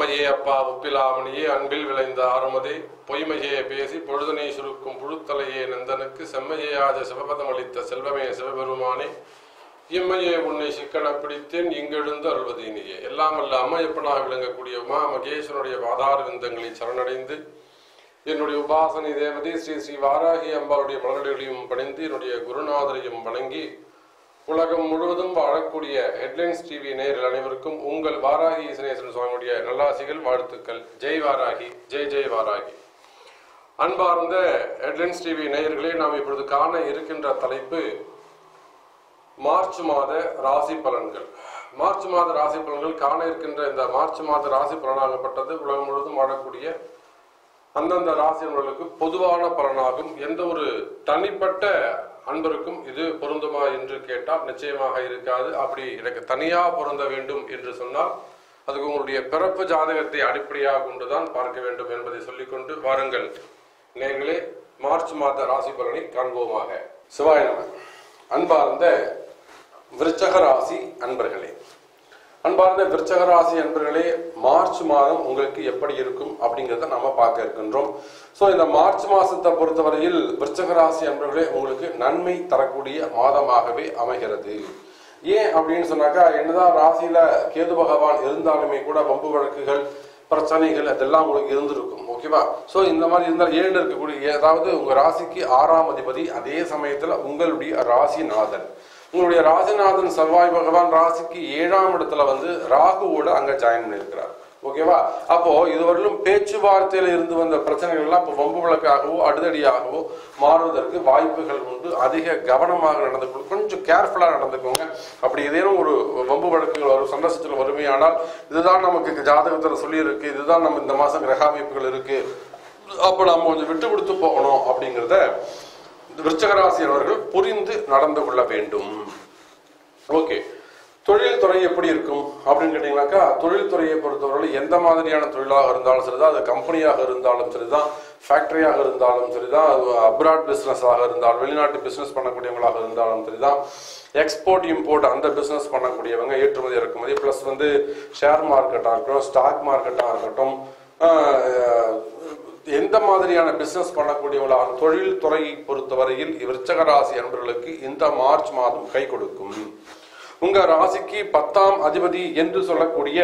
அம்மையே அப்பா ஒப்பிலாமணியே அன்பில் விளைந்த ஆறுமதே பொய்மையே பேசி பொழுதனை சுருக்கும் புழுத்தலையே நந்தனுக்கு செம்மையே ஆஜ சிவபதம் அளித்த செல்வமே சிவபெருமானே இம்மையே உன்னை சிக்கன பிடித்தேன் இங்கெழுந்து அருள்வதீனியே. எல்லாம் அல்ல அம்மையப்பனாக விளங்கக்கூடிய உமா மகேஸ்வரனுடைய பாதார விந்தங்களை சரணடைந்து என்னுடைய உபாசனை தேவதை ஸ்ரீ ஸ்ரீ வாராகி அம்பாளுடைய மலர்களையும் பணிந்து என்னுடைய குருநாதரையும் வணங்கி உலகம் முழுவதும் வாழக்கூடிய ஹெட்லைன்ஸ் டிவி நேயர்கள் அனைவருக்கும் உங்கள் வாராகி ஈசனேஸ்வரன் சுவாமியுடைய நல்லாசிகள், வாழ்த்துக்கள். ஜெய் வாராகி, ஜெய் ஜெய் வாராகி. அன்பார்ந்த ஹெட்லைன்ஸ் டிவி நேயர்களே, நாம் இப்பொழுது காண இருக்கின்ற தலைப்பு மார்ச் மாத ராசி பலன்கள். மார்ச் மாத ராசி பலன்கள் காண இருக்கின்ற இந்த மார்ச் மாத ராசி பலனாகப்பட்டது உலகம் முழுவதும் வாழக்கூடிய அந்தந்த ராசிகளுக்கு பொதுவான பலனாகும். எந்த ஒரு தனிப்பட்ட அன்பருக்கும் இது பொருந்துமா என்று கேட்டால் நிச்சயமாக இருக்காது. அப்படி எனக்கு தனியா பொருந்த வேண்டும் என்று சொன்னால் அதுக்கு உங்களுடைய பிறப்பு ஜாதகத்தை அடிப்படையாக கொண்டுதான் பார்க்க வேண்டும் என்பதை சொல்லிக்கொண்டு வாருங்கள் நேயர்களே, மார்ச் மாத ராசி பலனை காண்போமாக. சிவாய நம. அன்பார்ந்த விருச்சக ராசி அன்பர்களே, அன்பார்ந்த விருச்சக ராசி அன்பர்களே, மார்ச் மாதம் உங்களுக்கு எப்படி இருக்கும் அப்படிங்கிறத நம்ம பார்க்க இருக்கின்றோம். ஸோ இந்த மார்ச் மாசத்தை பொறுத்தவரையில் விருச்சக ராசி அன்பர்களே உங்களுக்கு நன்மை தரக்கூடிய மாதமாகவே அமைகிறது. ஏன் அப்படின்னு சொன்னாக்கா, என்னதான் ராசியில கேது பகவான் இருந்தாலுமே கூட வம்பு வழக்குகள் பிரச்சனைகள் அதெல்லாம் உங்களுக்கு இருந்திருக்கும். ஓகேவா? ஸோ இந்த மாதிரி இருந்தால் ஏழு இருக்கக்கூடிய, அதாவது உங்க ராசிக்கு 6ஆம் அதிபதி, அதே சமயத்துல உங்களுடைய ராசிநாதன், உங்களுடைய ராசிநாதன் செவ்வாய் பகவான் ராசிக்கு 7ஆம் இடத்துல வந்து ராகுவோட அங்க ஜாயின் பண்ணியிருக்கிறார். ஓகேவா? அப்போ இதுவரையிலும் பேச்சுவார்த்தையில இருந்து வந்த பிரச்சனைகள் எல்லாம் இப்போ வம்பு வழக்காகவோ அடுதடியாகவோ மாறுவதற்கு வாய்ப்புகள் உண்டு. அதிக கவனமாக நடந்துக்கணும், கொஞ்சம் கேர்ஃபுல்லா நடந்துக்கோங்க. அப்படி ஏதேனும் ஒரு வம்பு வழக்குகள் வரும், சண்டை சச்சரவு வறுமையானால் இதுதான் நமக்கு ஜாதகத்துல சொல்லி இருக்கு, இதுதான் நம்ம இந்த மாசம் கிரக அமைப்புகள் இருக்கு, அப்ப நம்ம கொஞ்சம் விட்டு கொடுத்து போகணும் அப்படிங்கிறத விருச்சக ராசியவர்கள் புரிந்து நடந்து கொள்ள வேண்டும். ஓகே, தொழில் துறை எப்படி இருக்கும் அப்படின்னு கேட்டீங்கன்னாக்கா, தொழில் துறையை பொறுத்தவரை எந்த மாதிரியான தொழிலாக இருந்தாலும் சரிதான், அது கம்பெனியாக இருந்தாலும் சரிதான், ஃபேக்டரியாக இருந்தாலும் சரிதான், அப்ராட் பிசினஸாக இருந்தாலும், வெளிநாட்டு பிசினஸ் பண்ணக்கூடியவங்களாக இருந்தாலும் சரிதான், எக்ஸ்போர்ட் இம்போர்ட் அந்த பிசினஸ் பண்ணக்கூடியவங்க, ஏற்றுமதி இறக்குமதி, பிளஸ் வந்து ஷேர் மார்க்கெட்டாக இருக்கட்டும், ஸ்டாக் மார்க்கெட்டாக இருக்கட்டும், எந்த மாதிரியான பிசினஸ் பண்ணக்கூடியவங்களாக தொழில் துறையை பொறுத்தவரையில் விருச்சக ராசி அன்பர்களுக்கு இந்த மார்ச் மாதம் கை கொடுக்கும். உங்க ராசிக்கு 10ஆம் அதிபதி என்று சொல்லக்கூடிய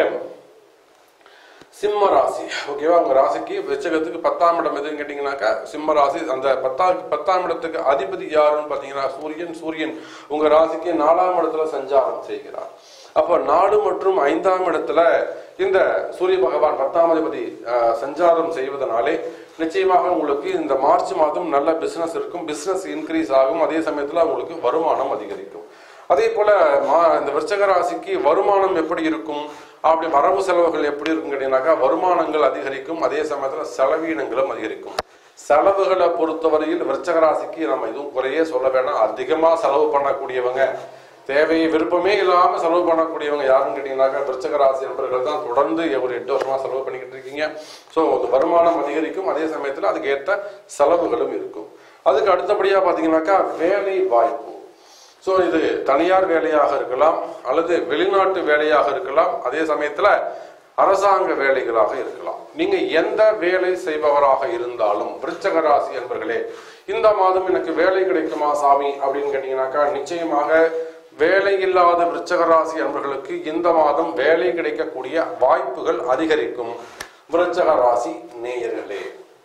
சிம்ம ராசி. ஓகேவா? உங்க ராசிக்கு விருச்சகத்துக்கு 10ஆம் இடம் எதுன்னு கேட்டீங்கன்னாக்கா சிம்ம ராசி. அந்த 10ஆம் இடத்துக்கு அதிபதி யாருன்னு பாத்தீங்கன்னா சூரியன் உங்க ராசிக்கு 4ஆம் இடத்துல சஞ்சாரம் செய்கிறார். அப்போ 4 மற்றும் 5ஆம் இடத்துல இந்த சூரிய பகவான் 10ஆம் அதிபதி சஞ்சாரம் செய்வதனாலே நிச்சயமாக உங்களுக்கு இந்த மார்ச் மாதம் நல்ல பிசினஸ் இருக்கும், பிசினஸ் இன்க்ரீஸ் ஆகும், அதே சமயத்துல உங்களுக்கு வருமானம் அதிகரிக்கும். அதே போல இந்த விருச்சக ராசிக்கு வருமானம் எப்படி இருக்கும், அப்படி வரவு செலவுகள் எப்படி இருக்கும் கேட்டீங்கன்னாக்கா, வருமானங்கள் அதிகரிக்கும், அதே சமயத்துல செலவீனங்களும் அதிகரிக்கும். செலவுகளை பொறுத்தவரையில் விருச்சக ராசிக்கு நம்ம எதுவும் குறையே சொல்ல வேணாம். அதிகமா செலவு பண்ணக்கூடியவங்க, தேவை விருப்பமே இல்லாம செலவு பண்ணக்கூடியவங்க யாருன்னு கேட்டீங்கன்னாக்கா விருச்சக ராசி நண்பர்கள் தான். தொடர்ந்து ஒரு 8 வருஷமா செலவு பண்ணிக்கிட்டு இருக்கீங்க. ஸோ வருமானம் அதிகரிக்கும், அதே சமயத்துல அதுக்கு ஏற்ற செலவுகளும் இருக்கும். அதுக்கு அடுத்தபடியா பாத்தீங்கன்னாக்கா வேலை வாய்ப்பு. ஸோ இது தனியார் வேலையாக இருக்கலாம் அல்லது வெளிநாட்டு வேலையாக இருக்கலாம், அதே சமயத்துல அரசாங்க வேலைகளாக இருக்கலாம். நீங்க எந்த வேலை செய்பவராக இருந்தாலும் விருச்சக ராசி அன்பர்களே, இந்த மாதம் எனக்கு வேலை கிடைக்குமா சாமி அப்படின்னு கேட்டீங்கன்னாக்கா, நிச்சயமாக வேலை இல்லாத விருச்சக ராசி அன்பர்களுக்கு இந்த மாதம் வேலை கிடைக்கக்கூடிய வாய்ப்புகள் அதிகரிக்கும். விருச்சக ராசி நேயர்களே,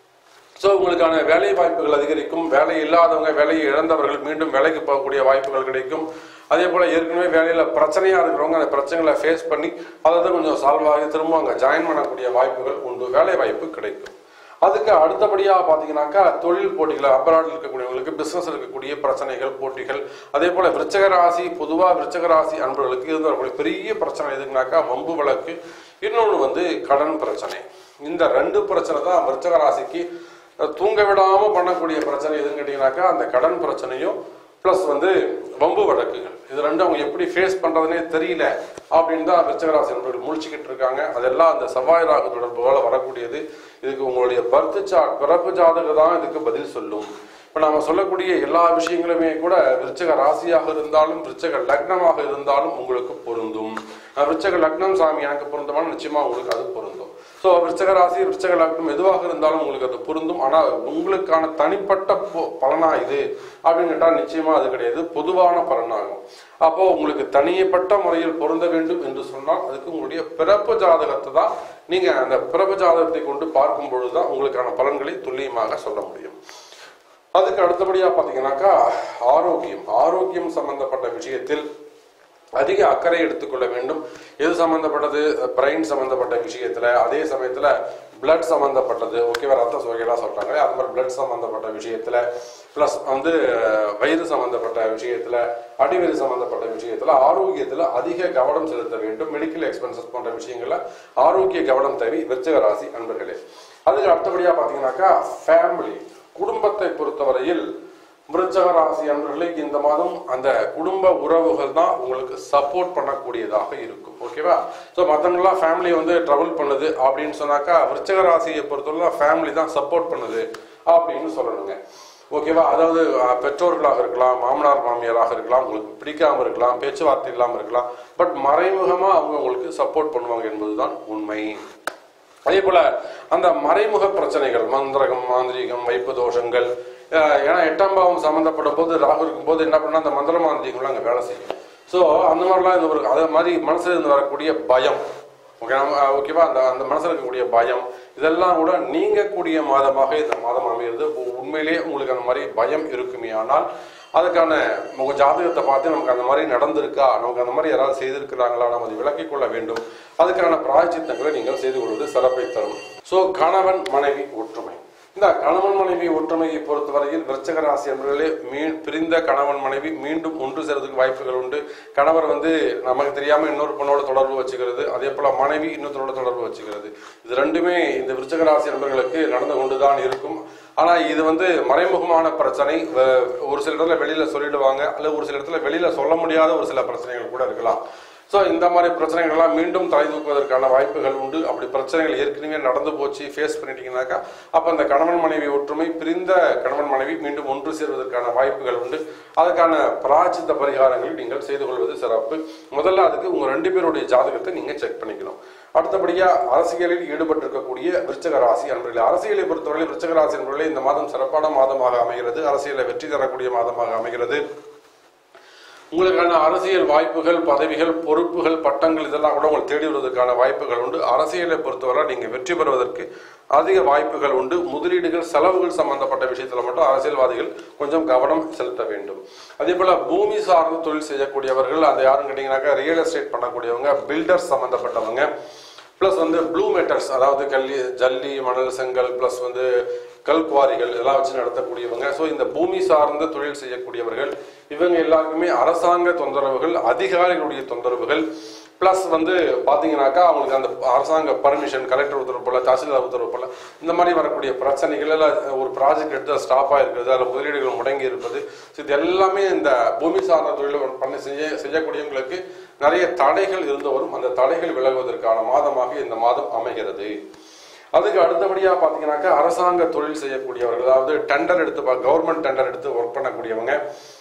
ஸோ உங்களுக்கான வேலை வாய்ப்புகள் அதிகரிக்கும். வேலை இல்லாதவங்க, வேலையை இழந்தவர்கள் மீண்டும் வேலைக்கு போகக்கூடிய வாய்ப்புகள் கிடைக்கும். அதே போல ஏற்கனவே வேலையில பிரச்சனையா இருக்கிறவங்க அந்த பிரச்சனைகளை ஃபேஸ் பண்ணி அதை கொஞ்சம் சால்வ் ஆகி திரும்ப அங்கே ஜாயின் பண்ணக்கூடிய வாய்ப்புகள் உண்டு, வேலை வாய்ப்பு கிடைக்கும். அதுக்கு அடுத்தபடியா பாத்தீங்கன்னாக்கா தொழில் போட்டிகள், அப்ராட்ல இருக்கக்கூடியவங்களுக்கு பிசினஸ் இருக்கக்கூடிய பிரச்சனைகள், போட்டிகள். அதே போல விருச்சக ராசி, பொதுவா விருச்சக ராசி அன்பர்களுக்கு இருந்து வரக்கூடிய பெரிய பிரச்சனை எதுக்குனாக்கா வம்பு வழக்கு, இன்னொன்று வந்து கடன் பிரச்சனை. இந்த 2 பிரச்சனை தான் விருச்சக ராசிக்கு தூங்க விடாம பண்ணக்கூடிய பிரச்சனை. எதுன்னு கேட்டீங்கன்னாக்கா அந்த கடன் பிரச்சனையும் பிளஸ் வந்து வம்பு வழக்குகள். இது 2 அவங்க எப்படி ஃபேஸ் பண்றதுனே தெரியல அப்படின்னு தான் விருச்சக ராசி நண்பர்கள் முழிச்சுக்கிட்டு இருக்காங்க. அதெல்லாம் அந்த செவ்வாய் ராகு தொடர்புகள வரக்கூடியது. இதுக்கு உங்களுடைய பிறப்பு ஜாதகம் தான் இதுக்கு பதில் சொல்லும். இப்ப நாம சொல்லக்கூடிய எல்லா விஷயங்களுமே கூட விருச்சக ராசியாக இருந்தாலும் விருச்சக லக்னமாக இருந்தாலும் உங்களுக்கு பொருந்தும். விருச்சக லக்னம் சாமி எனக்கு பொருந்தமான நிச்சயமா உங்களுக்கு அது பொருந்தும். ஸோ விருச்சக ராசி, விருச்சக லக்னம் எதுவாக இருந்தாலும் உங்களுக்கு அது பொருந்தும். ஆனால் உங்களுக்கான தனிப்பட்ட பலனா இது அப்படின்னு கேட்டால் நிச்சயமா அது கிடையாது, பொதுவான பலனாகும். அப்போ உங்களுக்கு தனிப்பட்ட முறையில் பொருந்த வேண்டும் என்று சொன்னால் அதுக்கு உங்களுடைய பிறப்பு ஜாதகத்தை தான் நீங்க அந்த பிறப்பு ஜாதகத்தை கொண்டு பார்க்கும் பொழுதுதான் உங்களுக்கான பலன்களை துல்லியமாக சொல்ல முடியும். அதுக்கு அடுத்தபடியா பாத்தீங்கன்னாக்கா ஆரோக்கியம் சம்பந்தப்பட்ட விஷயத்தில் அதிக அக்கறை எடுத்துக்கொள்ள வேண்டும். எது சம்பந்தப்பட்டது? பிரெயின் சம்பந்தப்பட்ட விஷயத்துல, அதே சமயத்துல பிளட் சம்பந்தப்பட்டது, ஓகேவா, ரத்த சோகைலாம் சொல்றாங்க, அது மாதிரி பிளட் சம்பந்தப்பட்ட விஷயத்துல, பிளஸ் வயிறு சம்பந்தப்பட்ட விஷயத்துல, அடிவயிறு சம்பந்தப்பட்ட விஷயத்துல ஆரோக்கியத்துல அதிக கவனம் செலுத்த வேண்டும். மெடிக்கல் எக்ஸ்பென்சஸ் போன்ற விஷயங்கள்ல ஆரோக்கிய கவனம் தேவை விருச்சிக ராசி அன்பர்களே. அதுக்கு அடுத்தபடியா பாத்தீங்கன்னாக்கா ஃபேமிலி, குடும்பத்தை பொறுத்தவரையில் விருச்சிக ராசி அன்பர்களுக்கு இந்த மாதம் அந்த குடும்ப உறவுகள் தான் உங்களுக்கு சப்போர்ட் பண்ணக்கூடியதாக இருக்கும். ஓகேவா? ஸோ மற்றவங்களாம் ஃபேமிலி ட்ரபிள் பண்ணுது அப்படின்னு சொன்னாக்கா விருச்சிக ராசியை பொறுத்தவரை ஃபேமிலி தான் சப்போர்ட் பண்ணுது அப்படின்னு சொல்லணுங்க. ஓகேவா? அதாவது பெற்றோர்களாக இருக்கலாம், மாமனார் மாமியாராக இருக்கலாம், உங்களுக்கு பிடிக்காம இருக்கலாம், பேச்சுவார்த்தை இல்லாமல் இருக்கலாம், பட் மறைமுகமா அவங்க உங்களுக்கு சப்போர்ட் பண்ணுவாங்க என்பதுதான் உண்மை. அதே போல அந்த மறைமுக பிரச்சனைகள், மந்திரகம், மாந்திரிகம், வைப்பு தோஷங்கள், ஏன்னா 8ஆம் பாவம் சம்பந்தப்படும் போது ராகு இருக்கும் போது என்ன பண்ணா அந்த மந்திர மாந்திரிகம்லாம் அங்கே வேலை செய்யும். ஸோ அந்த மாதிரிலாம் அதே மாதிரி மனசுல இருந்து வரக்கூடிய பயம், ஓகேவா, அந்த மனசுல இருக்கக்கூடிய பயம் இதெல்லாம் கூட நீங்கக்கூடிய மாதமாக இந்த மாதம் அமைகிறது. உண்மையிலேயே உங்களுக்கு அந்த மாதிரி பயம் இருக்குமே ஆனால் அதுக்கான உங்க ஜாதகத்தை பார்த்து நமக்கு அந்த மாதிரி நடந்திருக்கா, நமக்கு அந்த மாதிரி யாராவது செய்திருக்கிறாங்களா, நம்ம அதை விளக்கிக் கொள்ள வேண்டும். அதுக்கான பிராயச்சித்தங்களை நீங்கள் செய்து கொள்வது சிறப்பை தரும். ஸோ கணவன் மனைவி ஒற்றுமை, இந்த கணவன் மனைவி ஒற்றுமையை பொறுத்தவரையில் விருச்சிக ராசி என்பவர்களே பிரிந்த கணவன் மனைவி மீண்டும் ஒன்று சேர்றதுக்கு வாய்ப்புகள் உண்டு. கணவர் நமக்கு தெரியாம இன்னொரு பொண்ணோட தொடர்பு வச்சுக்கிறது, அதே போல மனைவி இன்னொருத்தரோட தொடர்பு வச்சுக்கிறது, இது ரெண்டுமே இந்த விருச்சிக ராசி என்பவர்களுக்கு நடந்து கொண்டுதான் இருக்கும். ஆனா இது மறைமுகமான பிரச்சனை. ஒரு சில இடத்துல வெளியில சொல்லிடுவாங்க, அல்லது ஒரு சில இடத்துல வெளியில சொல்ல முடியாத ஒரு சில பிரச்சனைகள் கூட இருக்கலாம். ஸோ இந்த மாதிரி பிரச்சனைகள் எல்லாம் மீண்டும் தலை தூக்குவதற்கான வாய்ப்புகள் உண்டு. அப்படி பிரச்சனைகள் ஏற்கனவே நடந்து போச்சு, ஃபேஸ் பண்ணிட்டீங்கன்னாக்கா அப்போ அந்த கணவன் மனைவி ஒற்றுமை, பிரிந்த கணவன் மனைவி மீண்டும் ஒன்று சேர்வதற்கான வாய்ப்புகள் உண்டு. அதுக்கான பிராயச்சித்த பரிகாரங்கள் நீங்கள் செய்து கொள்வது சிறப்பு. முதல்ல அதுக்கு உங்க 2 பேருடைய ஜாதகத்தை நீங்க செக் பண்ணிக்கணும். அடுத்தபடியா அரசியலில் ஈடுபட்டிருக்கக்கூடிய விருச்சிக ராசி அன்பர்களே, அரசியலை பொறுத்தவரை விருச்சிக ராசி அன்பர்களே இந்த மாதம் சிறப்பான மாதமாக அமைகிறது. அரசியலை வெற்றி தரக்கூடிய மாதமாக அமைகிறது. உங்களுக்கான அரசியல் வாய்ப்புகள், பதவிகள், பொறுப்புகள், பட்டங்கள் இதெல்லாம் கூட உங்களுக்கு தேடி வருவதற்கான வாய்ப்புகள் உண்டு. அரசியலை பொறுத்தவரை நீங்க வெற்றி பெறுவதற்கு அதிக வாய்ப்புகள் உண்டு. முதலீடுகள், செலவுகள் சம்பந்தப்பட்ட விஷயத்துல மட்டும் அரசியல்வாதிகள் கொஞ்சம் கவனம் செலுத்த வேண்டும். அதே போல பூமி சார்ந்த தொழில் செய்யக்கூடியவர்கள், அது யாருன்னு கேட்டீங்கன்னாக்கா ரியல் எஸ்டேட் பண்ணக்கூடியவங்க, பில்டர்ஸ் சம்பந்தப்பட்டவங்க, பிளஸ் ப்ளூ மெட்டல்ஸ், அதாவது ஜல்லி, மணல், செங்கல், பிளஸ் கல்குவாரிகள் இதெல்லாம் வச்சு நடத்தக்கூடியவங்க. ஸோ இந்த பூமி சார்ந்த தொழில் செய்யக்கூடியவர்கள் இவங்க எல்லாருக்குமே அரசாங்க தொந்தரவுகள், அதிகாரிகளுடைய தொந்தரவுகள், பிளஸ் பாத்தீங்கன்னாக்கா அவங்களுக்கு அந்த அரசாங்க பர்மிஷன், கலெக்டர் உத்தரவு போல, தாசில்தார் உத்தரவு போல இந்த மாதிரி வரக்கூடிய பிரச்சனைகள் எல்லாம், ஒரு ப்ராஜெக்ட் எடுத்து ஸ்டாப் ஆயிருக்கிறது, அதில் முதலீடுகள் முடங்கி இருப்பது, இது எல்லாமே இந்த பூமி சார்ந்த தொழில் செய்யக்கூடியவங்களுக்கு நிறைய தடைகள் இருந்து வரும். அந்த தடைகள் விலகுவதற்கான மாதமாக இந்த மாதம் அமைகிறது. அதுக்கு அடுத்தபடியா பாத்தீங்கன்னாக்கா அரசாங்க தொழில் செய்யக்கூடியவர்கள், அதாவது டெண்டர் எடுத்து கவர்மெண்ட் டெண்டர் எடுத்து ஒர்க் பண்ணக்கூடியவங்க,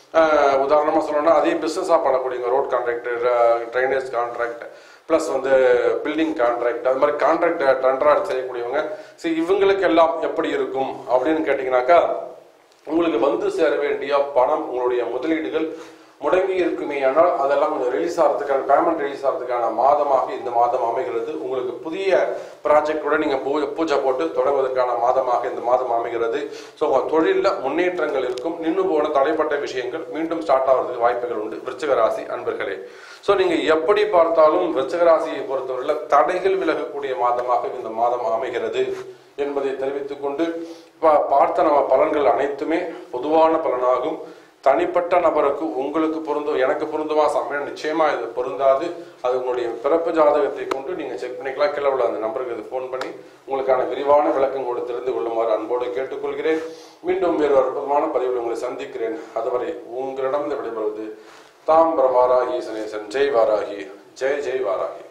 உதாரணமா சொல்லணும்னா அதே பிசினஸா பண்ணக்கூடியவங்க, road contract, drainage contract, plus building contract, அது மாதிரி கான்ட்ராக்ட் டெண்டரா செய்யக்கூடியவங்க. சரி, இவங்களுக்கு எல்லாம் எப்படி இருக்கும் அப்படின்னு கேட்டீங்கன்னாக்கா உங்களுக்கு சேர வேண்டிய பணம், உங்களுடைய முதலீடுகள் முடங்கி இருக்குமே ஆனால் அதெல்லாம் கொஞ்சம் ரிலீஸ் ஆகிறதுக்கான, பேமெண்ட் ரிலீஸ் ஆகிறதுக்கான மாதமாக இந்த மாதம் அமைகிறது. உங்களுக்கு புதிய ப்ராஜெக்டோட நீங்க பூஜை போட்டு தொடங்குவதற்கான மாதமாக இந்த மாதம் அமைகிறது. ஸோ உங்க தொழிலில் முன்னேற்றங்கள் இருக்கும். நின்று போன தடைப்பட்ட விஷயங்கள் மீண்டும் ஸ்டார்ட் ஆகிறதுக்கு வாய்ப்புகள் உண்டு விருச்சிக ராசி அன்பர்களே. ஸோ நீங்க எப்படி பார்த்தாலும் விருச்சிக ராசியை பொறுத்தவரையில் தடைகள் விலகக்கூடிய மாதமாக இந்த மாதம் அமைகிறது என்பதை தெரிவித்துக் கொண்டு பார்த்த நம்ம பலன்கள் அனைத்துமே பொதுவான பலனாகும். தனிப்பட்ட நபருக்கு உங்களுக்கு பொருந்தும், எனக்கு பொருந்துமா சமயம் நிச்சயமா இது பொருந்தாது. அது உங்களுடைய பிறப்பு ஜாதகத்தை கொண்டு நீங்க செக் பண்ணிக்கலாம். கீழே உள்ள அந்த நம்பருக்கு இது போன் பண்ணி உங்களுக்கான விரிவான விளக்கம் கூட தெரிந்து கொள்ளுமாறு அன்போடு கேட்டுக்கொள்கிறேன். மீண்டும் வேறு அற்புதமான பதிவில் உங்களை சந்திக்கிறேன். அதுவரை உங்களிடம் விடைபெறுவது தாம் பிரபாராகி சனேசன். ஜெய் வாராகி, ஜெய் ஜெய் வாராகி.